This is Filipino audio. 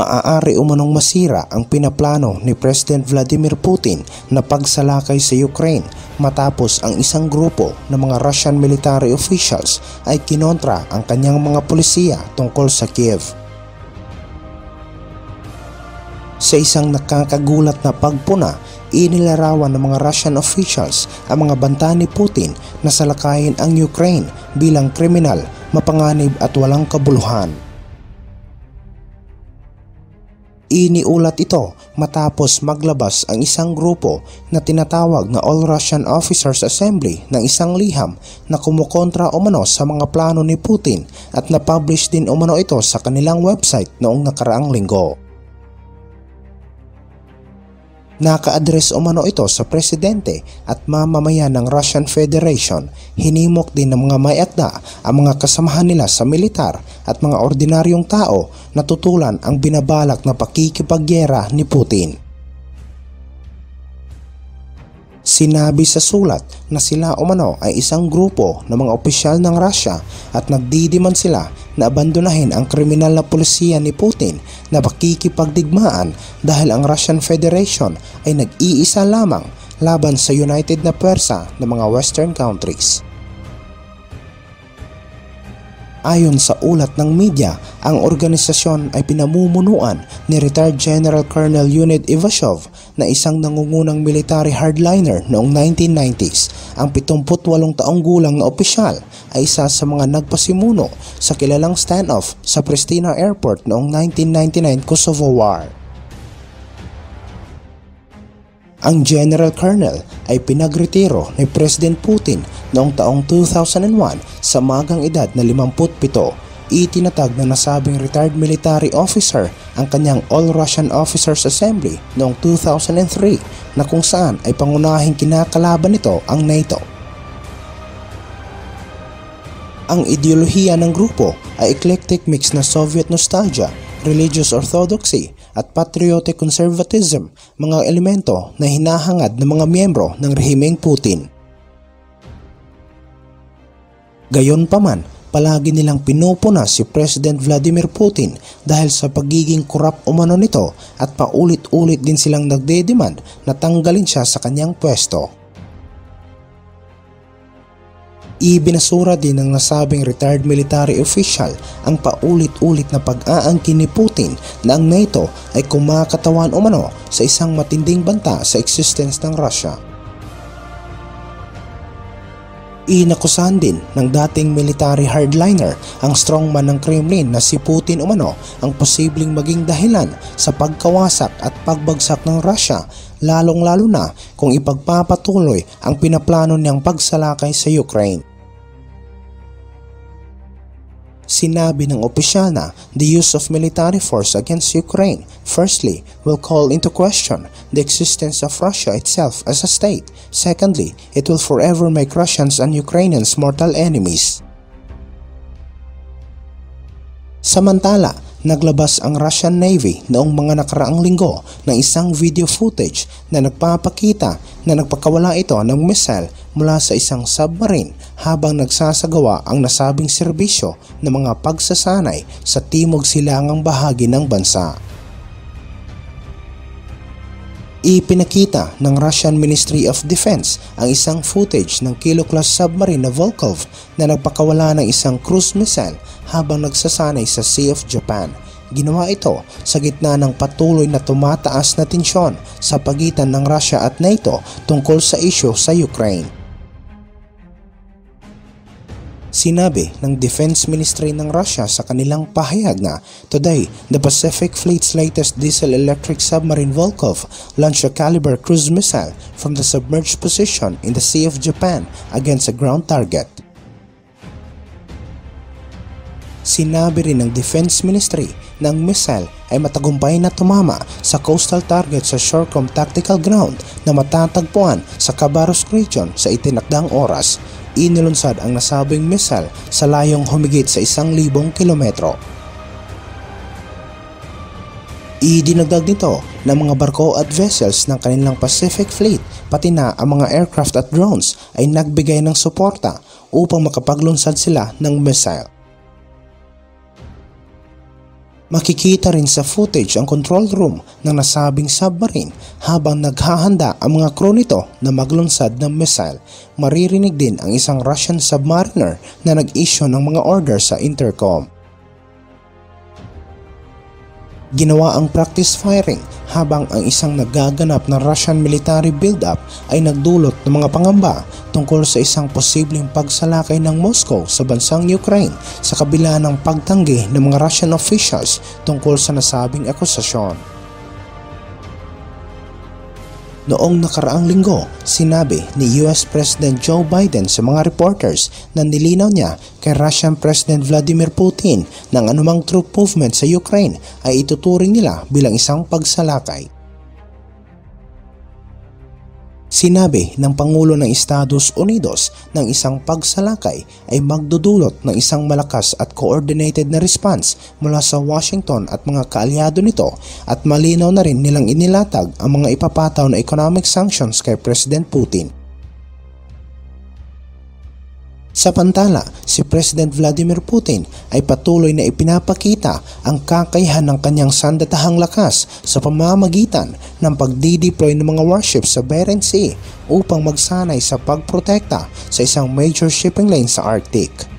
maaari umanong masira ang pinaplano ni President Vladimir Putin na pagsalakay sa Ukraine matapos ang isang grupo ng mga Russian military officials ay kinontra ang kanyang mga pulisiya tungkol sa Kiev. Sa isang nakakagulat na pagpuna, inilarawan ng mga Russian officials ang mga banta ni Putin na salakayin ang Ukraine bilang kriminal, mapanganib at walang kabuluhan. Iniulat ito matapos maglabas ang isang grupo na tinatawag na All Russian Officers Assembly ng isang liham na kumukontra umano sa mga plano ni Putin at napublish din umano ito sa kanilang website noong nakaraang linggo. Naka-address umano ito sa presidente at mamamayan ng Russian Federation. Hinimok din ng mga may-akda ang mga kasamahan nila sa militar at mga ordinaryong tao na tutulan ang binabalak na pakikipaggiyera ni Putin. Sinabi sa sulat na sila umano ay isang grupo ng mga opisyal ng Russia at nagdidiman sila na abandonahin ang kriminal na pulisiya ni Putin na pakikipagdigmaan dahil ang Russian Federation ay nag-iisa lamang laban sa united na pwersa ng mga Western countries. Ayon sa ulat ng media, ang organisasyon ay pinamumunuan ni retired General Colonel Leonid Ivashov na isang nangungunang military hardliner noong 1990s. Ang 78 taong gulang na opisyal ay isa sa mga nagpasimuno sa kilalang standoff sa Pristina Airport noong 1999 Kosovo War. Ang General Colonel ay pinagretiro ni President Putin noong taong 2001 sa magang edad na 57. Itinatag na nasabing retired military officer ang kanyang All Russian Officers Assembly noong 2003 na kung saan ay pangunahing kinakalaban nito ang NATO. Ang ideolohiya ng grupo ay eclectic mix na Soviet nostalgia, religious orthodoxy at patriotic conservatism, mga elemento na hinahangad ng mga miyembro ng rehimeng Putin. Gayunpaman, palagi nilang pinupuna si President Vladimir Putin dahil sa pagiging korap umano nito at paulit-ulit din silang nagdedemand na tanggalin siya sa kanyang pwesto. Ibinasura din ng nasabing retired military official ang paulit-ulit na pag-aangkin ni Putin na ang NATO ay kumakatawan umano sa isang matinding banta sa existence ng Russia. Inakusahan din ng dating military hardliner ang strongman ng Kremlin na si Putin umano ang posibleng maging dahilan sa pagkawasak at pagbagsak ng Russia, lalong-lalo na kung ipagpapatuloy ang pinaplano niyang pagsalakay sa Ukraine. Sinabi ng opisyal na the use of military force against Ukraine firstly will call into question the existence of Russia itself as a state. Secondly, it will forever make Russians and Ukrainians mortal enemies. Samantala, naglabas ang Russian Navy noong mga nakaraang linggo ng isang video footage na nagpapakita na nagpakawala ito ng missile mula sa isang submarine habang nagsasagawa ang nasabing serbisyo ng mga pagsasanay sa timog silangang bahagi ng bansa. Ipinakita ng Russian Ministry of Defense ang isang footage ng Kilo-class submarine na Volkhov na nagpakawala ng isang cruise missile habang nagsasanay sa Sea of Japan. Ginawa ito sa gitna ng patuloy na tumataas na tensyon sa pagitan ng Russia at NATO tungkol sa isyu sa Ukraine. Sinabi ng Defense Ministry ng Russia sa kanilang pahayag na today, the Pacific Fleet's latest diesel-electric submarine Volkhov launched a Caliber cruise missile from the submerged position in the Sea of Japan against a ground target. Sinabi rin ng Defense Ministry na ang missile ay matagumpay na tumama sa coastal target sa Shorecombe Tactical Ground na matatagpuan sa Khabarovsk region sa itinakdang oras. Inilunsad ang nasabing missile sa layong humigit sa 1,000 kilometro. Idinagdag nito ng mga barko at vessels ng kanilang Pacific Fleet pati na ang mga aircraft at drones ay nagbigay ng suporta upang makapaglunsad sila ng missile. Makikita rin sa footage ang control room ng nasabing submarine habang naghahanda ang mga crew nito na maglunsad ng missile. Maririnig din ang isang Russian submariner na nag-issue ng mga order sa intercom. Ginawa ang practice firing habang ang isang nagaganap na Russian military build-up ay nagdulot ng mga pangamba tungkol sa isang posibleng pagsalakay ng Moscow sa bansang Ukraine sa kabila ng pagtanggi ng mga Russian officials tungkol sa nasabing akusasyon. Noong nakaraang linggo, sinabi ni US President Joe Biden sa mga reporters na nilinaw niya kay Russian President Vladimir Putin na ang anumang troop movement sa Ukraine ay ituturing nila bilang isang pagsalakay. Sinabi ng Pangulo ng Estados Unidos ng isang pagsalakay ay magdudulot ng isang malakas at coordinated na response mula sa Washington at mga kaalyado nito at malinaw na rin nilang inilatag ang mga ipapataw na economic sanctions kay President Putin. Samantala, si President Vladimir Putin ay patuloy na ipinapakita ang kakayahan ng kanyang sandatahang lakas sa pamamagitan ng pagdideploy ng mga warships sa Bering Sea upang magsanay sa pagprotekta sa isang major shipping lane sa Arctic.